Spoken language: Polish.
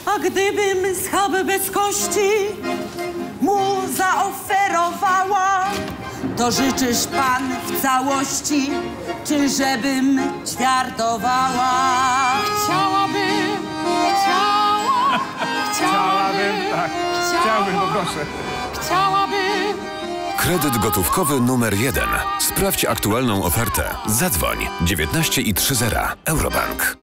A gdybym schab bez kości mu zaoferowała, to życzysz pan w całości, czy żebym ćwiartowała? Chciałabym, Tak. Chciałbym, no proszę. chciałabym. Kredyt gotówkowy numer 1. Sprawdź aktualną ofertę. Zadzwoń 19 i 30. Eurobank.